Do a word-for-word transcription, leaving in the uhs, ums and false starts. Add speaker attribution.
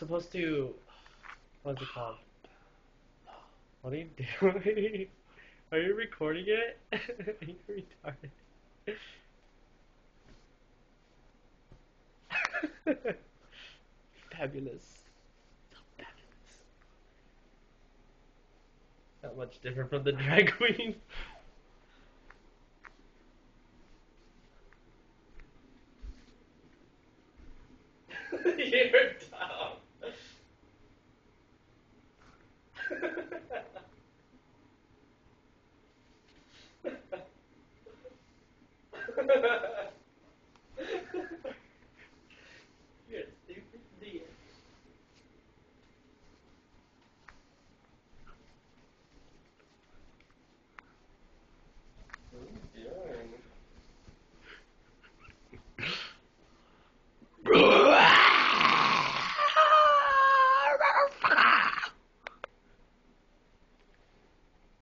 Speaker 1: supposed to. What's it called? What are you doing? Are you recording it? Are you retarded? Fabulous. So fabulous. Not much different from the drag queen.